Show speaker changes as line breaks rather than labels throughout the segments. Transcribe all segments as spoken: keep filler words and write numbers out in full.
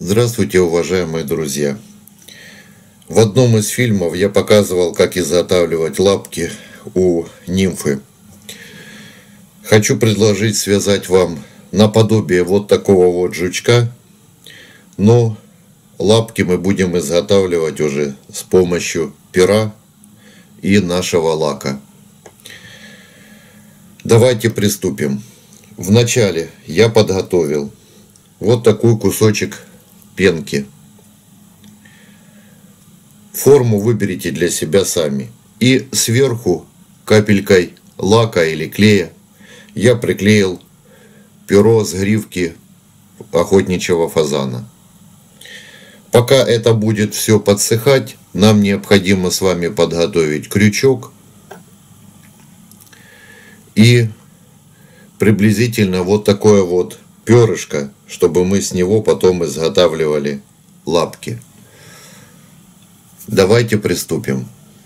Здравствуйте, уважаемые друзья! В одном из фильмов я показывал, как изготавливать лапки у нимфы. Хочу предложить связать вам наподобие вот такого вот жучка, но лапки мы будем изготавливать уже с помощью пера и нашего лака. Давайте приступим. Вначале я подготовил вот такой кусочек пенки. Форму выберите для себя сами. И сверху капелькой лака или клея я приклеил перо с гривки охотничьего фазана. Пока это будет все подсыхать, нам необходимо с вами подготовить крючок и приблизительно вот такое вот перышко, чтобы мы с него потом изготавливали лапки. Давайте приступим.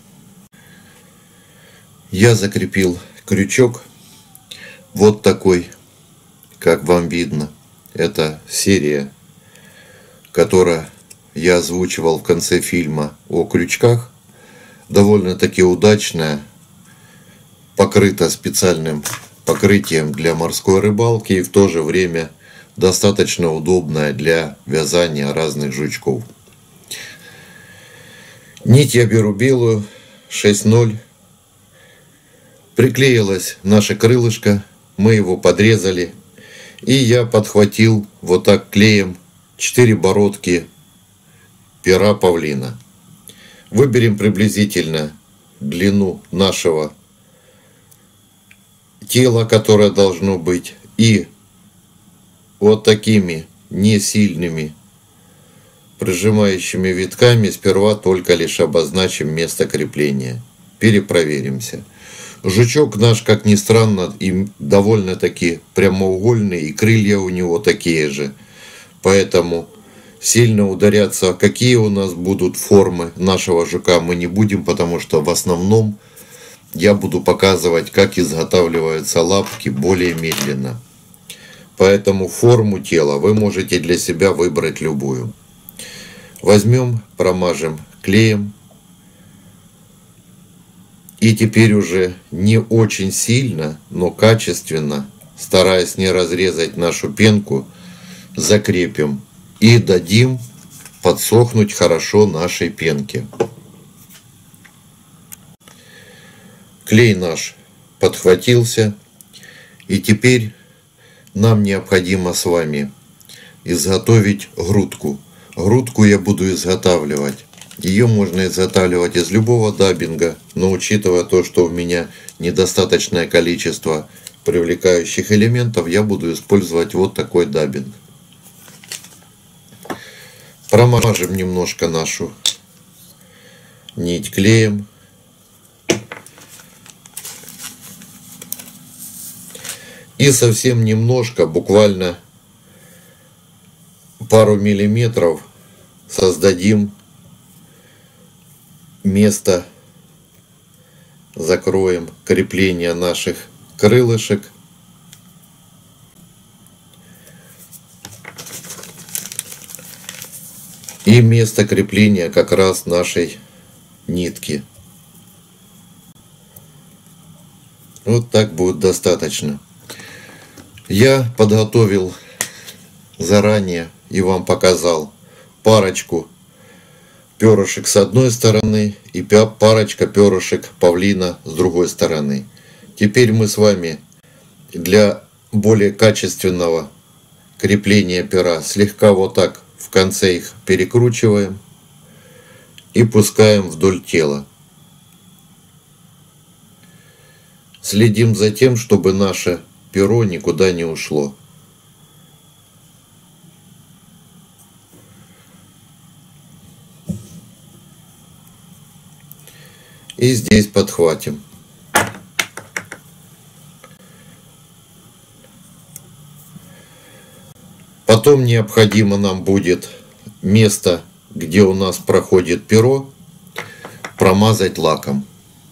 Я закрепил крючок вот такой, как вам видно. Это серия, которая я озвучивал в конце фильма о крючках. Довольно-таки удачная, покрыта специальным покрытием для морской рыбалки и в то же время достаточно удобная для вязания разных жучков. Нить я беру белую, шесть ноль. Приклеилось наше крылышко, мы его подрезали. И я подхватил вот так клеем четыре бородки пера павлина. Выберем приблизительно длину нашего тела, которое должно быть. И вот такими не сильными прижимающими витками сперва только лишь обозначим место крепления. Перепроверимся. Жучок наш, как ни странно, и довольно-таки прямоугольный, и крылья у него такие же. Поэтому сильно ударяться, какие у нас будут формы нашего жука, мы не будем, потому что в основном я буду показывать, как изготавливаются лапки более медленно. Поэтому форму тела вы можете для себя выбрать любую. Возьмем, промажем клеем. И теперь уже не очень сильно, но качественно, стараясь не разрезать нашу пенку, закрепим и дадим подсохнуть хорошо нашей пенке. Клей наш подхватился, и теперь нам необходимо с вами изготовить грудку. Грудку я буду изготавливать. Ее можно изготавливать из любого даббинга, но учитывая то, что у меня недостаточное количество привлекающих элементов, я буду использовать вот такой даббинг. Промажем немножко нашу нить клеем. И совсем немножко, буквально пару миллиметров, создадим место, закроем крепление наших крылышек. И место крепления как раз нашей нитки. Вот так будет достаточно. Я подготовил заранее и вам показал парочку перышек с одной стороны и парочка перышек павлина с другой стороны. Теперь мы с вами для более качественного крепления пера слегка вот так в конце их перекручиваем и пускаем вдоль тела. Следим за тем, чтобы наше перо никуда не ушло. И здесь подхватим. Потом необходимо нам будет место, где у нас проходит перо, промазать лаком.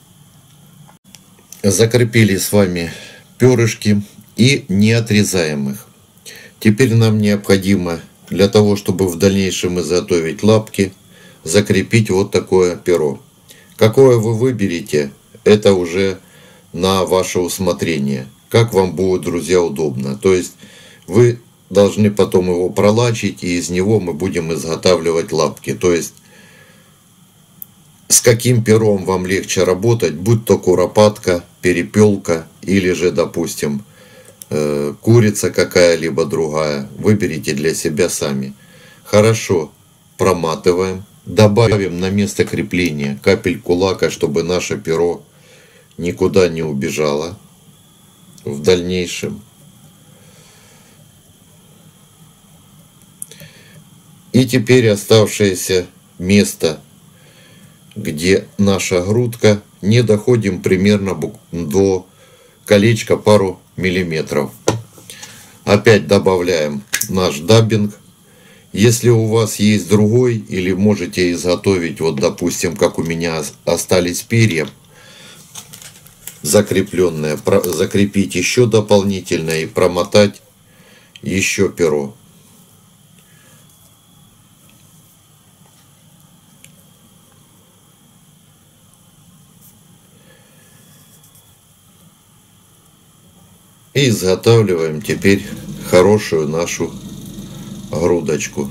Закрепили с вами перышки и не отрезаем их. Теперь нам необходимо для того, чтобы в дальнейшем изготовить лапки, закрепить вот такое перо. Какое вы выберете, это уже на ваше усмотрение. Как вам будет, друзья, удобно. То есть вы должны потом его пролачить, и из него мы будем изготавливать лапки. То есть с каким пером вам легче работать, будь то куропатка, перепелка или же, допустим, курица какая-либо другая. Выберите для себя сами. Хорошо проматываем. Добавим на место крепления капельку лака, чтобы наше перо никуда не убежало в дальнейшем. И теперь оставшееся место, где наша грудка, не доходим примерно до колечка пару миллиметров. Опять добавляем наш даббинг. Если у вас есть другой, или можете изготовить, вот допустим, как у меня остались перья закрепленные, закрепить еще дополнительно и промотать еще перо. И изготавливаем теперь хорошую нашу грудочку.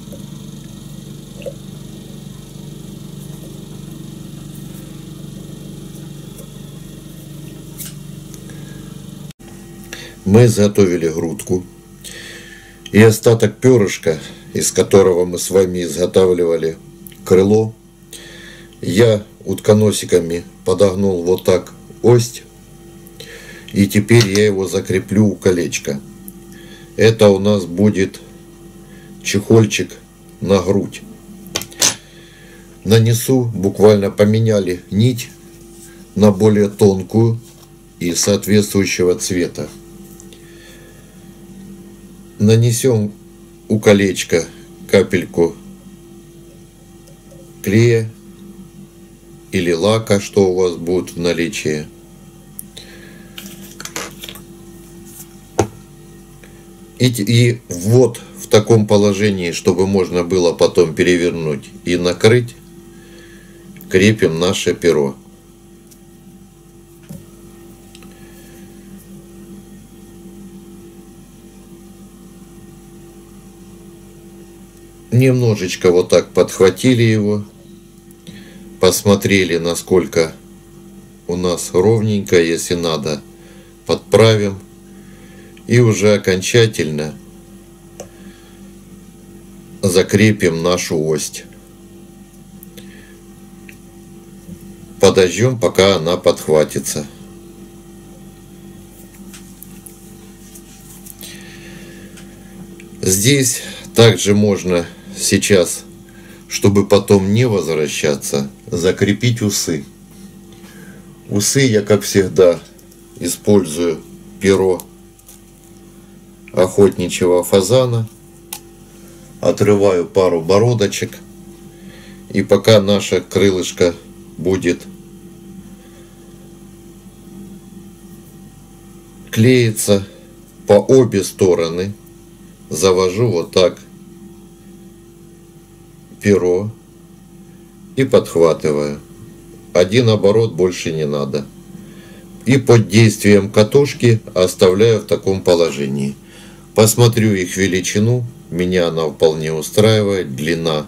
Мы изготовили грудку. И остаток перышка, из которого мы с вами изготавливали крыло, я утконосиками подогнул вот так ось. И теперь я его закреплю у колечка. Это у нас будет чехольчик на грудь. Нанесу, буквально поменяли нить на более тонкую и соответствующего цвета. Нанесем у колечка капельку клея или лака, что у вас будет в наличии. И, и вот в таком положении, чтобы можно было потом перевернуть и накрыть, крепим наше перо. Немножечко вот так подхватили его, посмотрели, насколько у нас ровненько, если надо, подправим. И уже окончательно закрепим нашу ось. Подождем, пока она подхватится. Здесь также можно сейчас, чтобы потом не возвращаться, закрепить усы. Усы я, как всегда, использую перо охотничьего фазана. Отрываю пару бородочек. И пока наше крылышко будет клеиться, по обе стороны завожу вот так перо и подхватываю. Один оборот, больше не надо. И под действием катушки оставляю в таком положении. Посмотрю их величину, меня она вполне устраивает, длина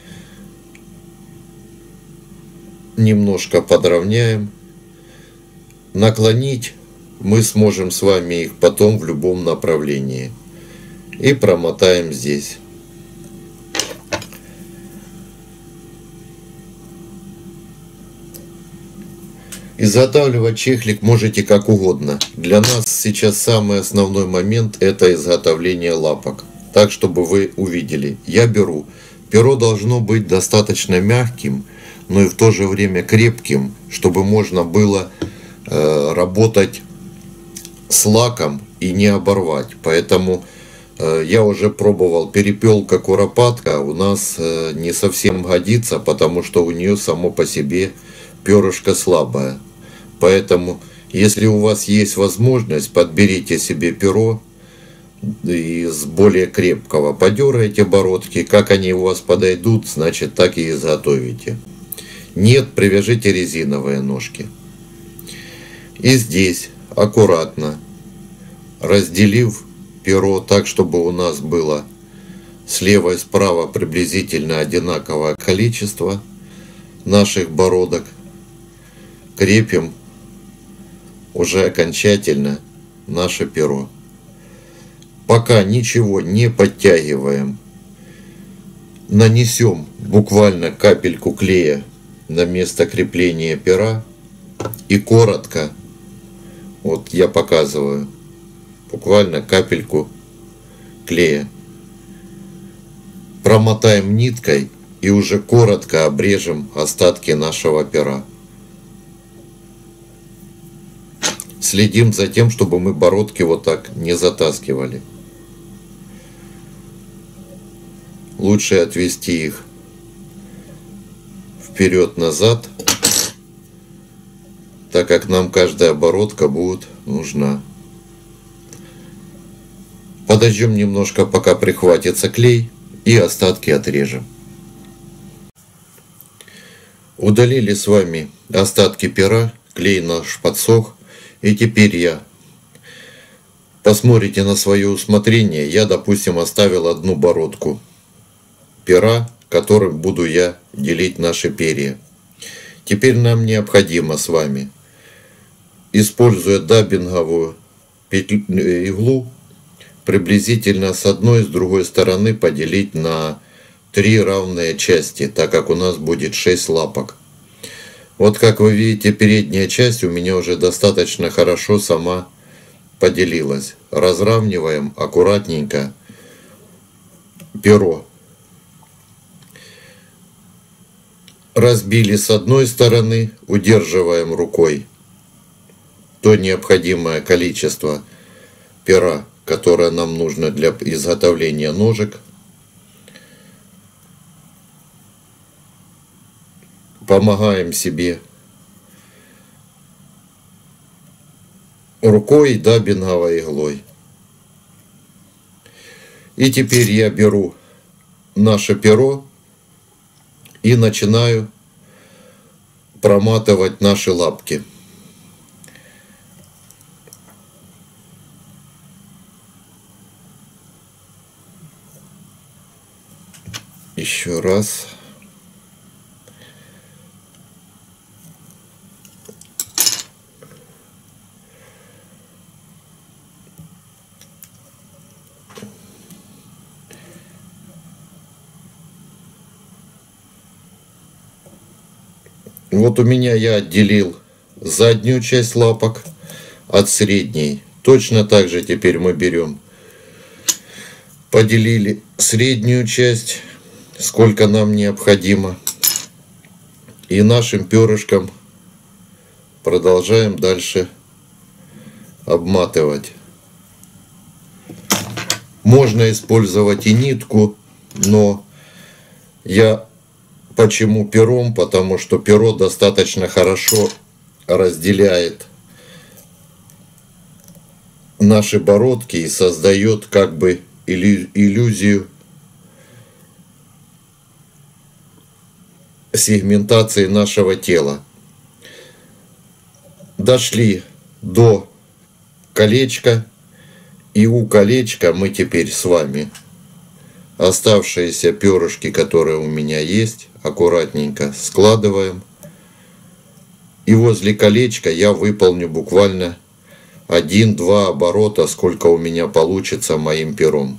немножко подровняем. Наклонить мы сможем с вами их потом в любом направлении. И промотаем здесь. Изготавливать чехлик можете как угодно. Для нас сейчас самый основной момент — это изготовление лапок. Так, чтобы вы увидели. Я беру. Перо должно быть достаточно мягким, но и в то же время крепким, чтобы можно было э, работать с лаком и не оборвать. Поэтому э, я уже пробовал перепелка, куропатка. У нас э, не совсем годится, потому что у нее само по себе перышко слабое. Поэтому, если у вас есть возможность, подберите себе перо из более крепкого. Подергаете бородки, как они у вас подойдут, значит так и изготовите. Нет, привяжите резиновые ножки. И здесь аккуратно, разделив перо так, чтобы у нас было слева и справа приблизительно одинаковое количество наших бородок, крепим уже окончательно наше перо. Пока ничего не подтягиваем, нанесем буквально капельку клея на место крепления пера и коротко, вот я показываю, буквально капельку клея, промотаем ниткой и уже коротко обрежем остатки нашего пера. Следим за тем, чтобы мы бородки вот так не затаскивали. Лучше отвести их вперед-назад, так как нам каждая бородка будет нужна. Подождем немножко, пока прихватится клей, и остатки отрежем. Удалили с вами остатки пера, клей наш подсох. И теперь я, посмотрите на свое усмотрение, я, допустим, оставил одну бородку пера, которым буду я делить наши перья. Теперь нам необходимо с вами, используя даббинговую петлю, иглу, приблизительно с одной и с другой стороны поделить на три равные части, так как у нас будет шесть лапок. Вот как вы видите, передняя часть у меня уже достаточно хорошо сама поделилась. Разравниваем аккуратненько перо. Разбили с одной стороны, удерживаем рукой то необходимое количество пера, которое нам нужно для изготовления ножек. Помогаем себе рукой и даббинговой иглой. И теперь я беру наше перо и начинаю проматывать наши лапки. Еще раз. Вот у меня я отделил заднюю часть лапок от средней. Точно так же теперь мы берем, поделили среднюю часть, сколько нам необходимо. И нашим перышком продолжаем дальше обматывать. Можно использовать и нитку, но я почему пером? Потому что перо достаточно хорошо разделяет наши бородки и создает как бы иллюзию сегментации нашего тела. Дошли до колечка, и у колечка мы теперь с вами оставшиеся перышки, которые у меня есть, аккуратненько складываем. И возле колечка я выполню буквально один-два оборота, сколько у меня получится моим пером.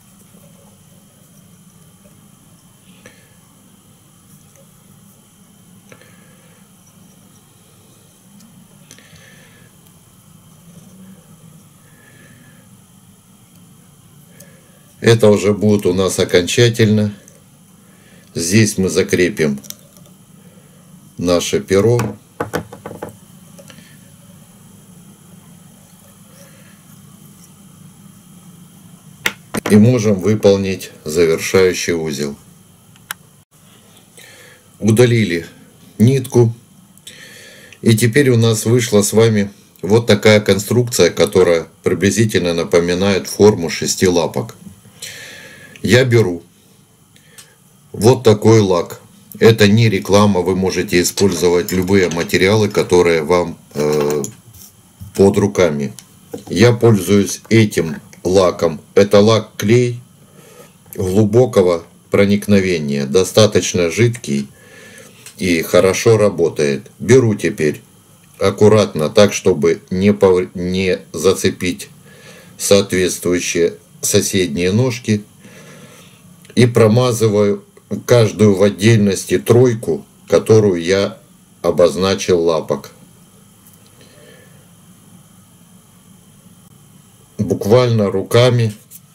Это уже будет у нас окончательно. Здесь мы закрепим наше перо. И можем выполнить завершающий узел. Удалили нитку. И теперь у нас вышло с вами вот такая конструкция, которая приблизительно напоминает форму шести лапок. Я беру вот такой лак. Это не реклама, вы можете использовать любые материалы, которые вам э, под руками. Я пользуюсь этим лаком. Это лак-клей глубокого проникновения, достаточно жидкий и хорошо работает. Беру теперь аккуратно, так чтобы не, пов... не зацепить соответствующие соседние ножки, и промазываю каждую в отдельности тройку, которую я обозначил лапок. Буквально руками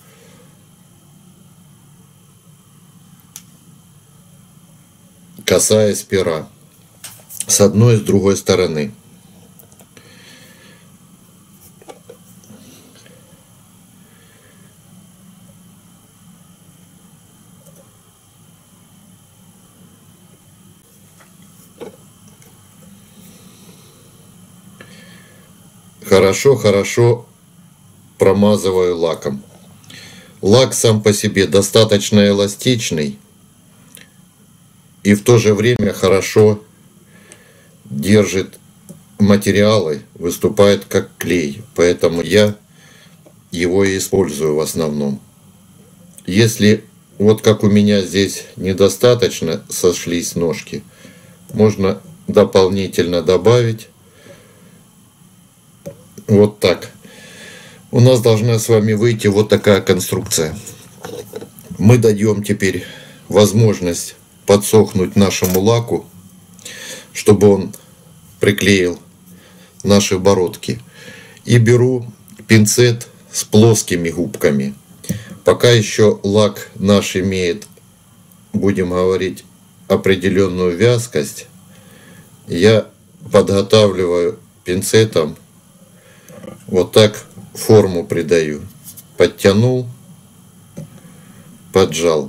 касаясь пера с одной и с другой стороны. Хорошо-хорошо промазываю лаком. Лак сам по себе достаточно эластичный и в то же время хорошо держит материалы, выступает как клей, поэтому я его и использую в основном. Если вот как у меня здесь недостаточно сошлись ножки, можно дополнительно добавить. Вот так. У нас должна с вами выйти вот такая конструкция. Мы даем теперь возможность подсохнуть нашему лаку, чтобы он приклеил наши бородки. И беру пинцет с плоскими губками. Пока еще лак наш имеет, будем говорить, определенную вязкость, я подготавливаю пинцетом, вот так форму придаю. Подтянул, поджал.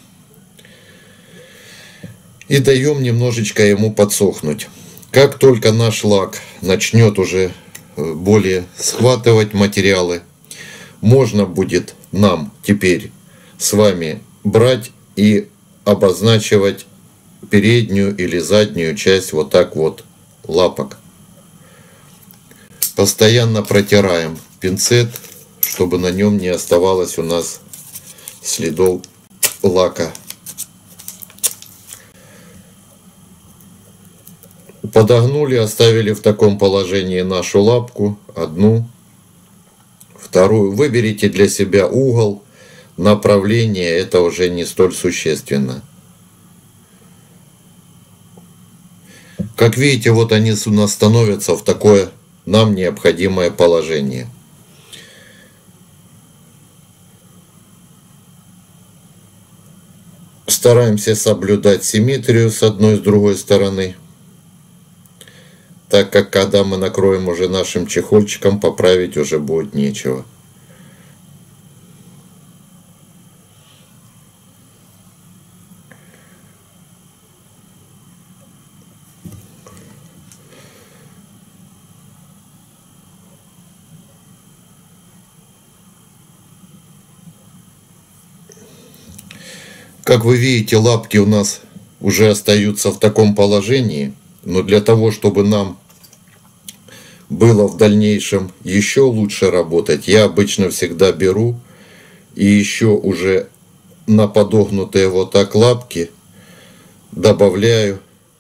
И даем немножечко ему подсохнуть. Как только наш лак начнет уже более схватывать материалы, можно будет нам теперь с вами брать и обозначивать переднюю или заднюю часть вот так вот лапок. Постоянно протираем пинцет, чтобы на нем не оставалось у нас следов лака. Подогнули, оставили в таком положении нашу лапку, одну, вторую. Выберите для себя угол, направление, это уже не столь существенно. Как видите, вот они у нас становятся в такое нам необходимое положение. Стараемся соблюдать симметрию с одной и с другой стороны, так как когда мы накроем уже нашим чехольчиком, поправить уже будет нечего. Как вы видите, лапки у нас уже остаются в таком положении, но для того, чтобы нам было в дальнейшем еще лучше работать, я обычно всегда беру и еще уже на подогнутые вот так лапки добавляю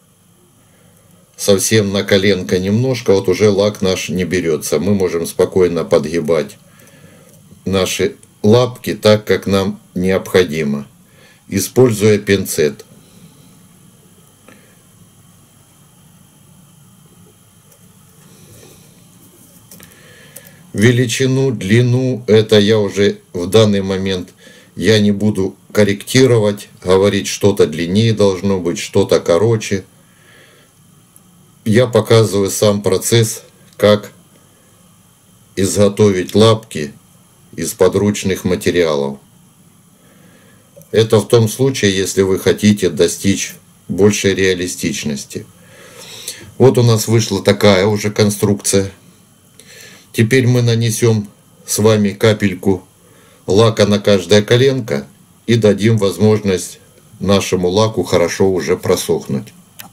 совсем на коленко немножко, вот уже лак наш не берется. Мы можем спокойно подгибать наши лапки так, как нам необходимо, используя пинцет. Величину, длину, это я уже в данный момент я не буду корректировать, говорить, что-то длиннее должно быть, что-то короче. Я показываю сам процесс, как изготовить лапки из подручных материалов. Это в том случае, если вы хотите достичь большей реалистичности. Вот у нас вышла такая уже конструкция. Теперь мы нанесем с вами капельку лака на каждое коленко и дадим возможность нашему лаку хорошо уже просохнуть.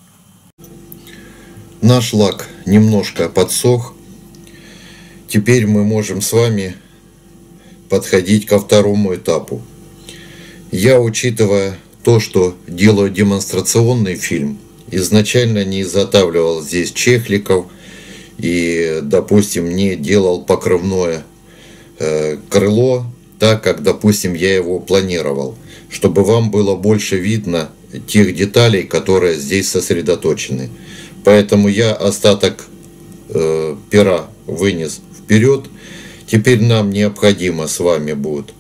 Наш лак немножко подсох. Теперь мы можем с вами подходить ко второму этапу. Я, учитывая то, что делаю демонстрационный фильм, изначально не изготавливал здесь чехликов и, допустим, не делал покрывное э, крыло так, как, допустим, я его планировал, чтобы вам было больше видно тех деталей, которые здесь сосредоточены. Поэтому я остаток э, пера вынес вперед. Теперь нам необходимо с вами будет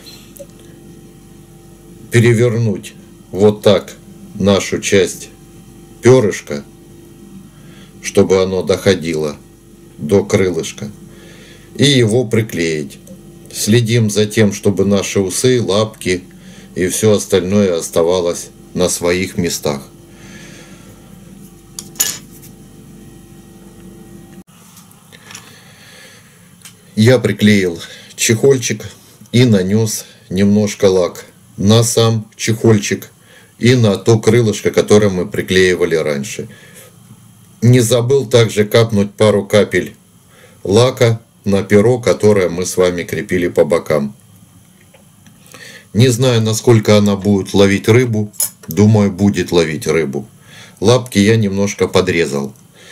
перевернуть вот так нашу часть перышка, чтобы оно доходило до крылышка, и его приклеить. Следим за тем, чтобы наши усы, лапки и все остальное оставалось на своих местах. Я приклеил чехольчик и нанес немножко лак на сам чехольчик и на то крылышко, которое мы приклеивали раньше. Не забыл также капнуть пару капель лака на перо, которое мы с вами крепили по бокам. Не знаю, насколько она будет ловить рыбу. Думаю, будет ловить рыбу. Лапки я немножко подрезал.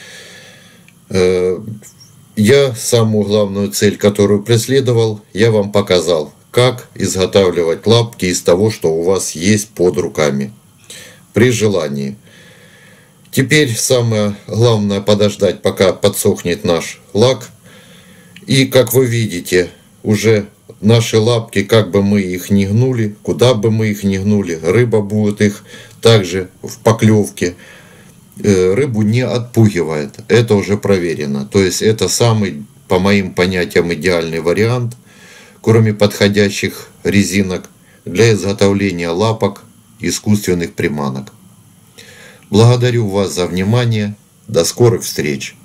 Я самую главную цель, которую преследовал, я вам показал, как изготавливать лапки из того, что у вас есть под руками, при желании. Теперь самое главное подождать, пока подсохнет наш лак. И как вы видите, уже наши лапки, как бы мы их ни гнули, куда бы мы их ни гнули, рыба будет их также в поклевке. Рыбу не отпугивает. Это уже проверено. То есть это самый, по моим понятиям, идеальный вариант, кроме подходящих резинок, для изготовления лапок искусственных приманок. Благодарю вас за внимание. До скорых встреч!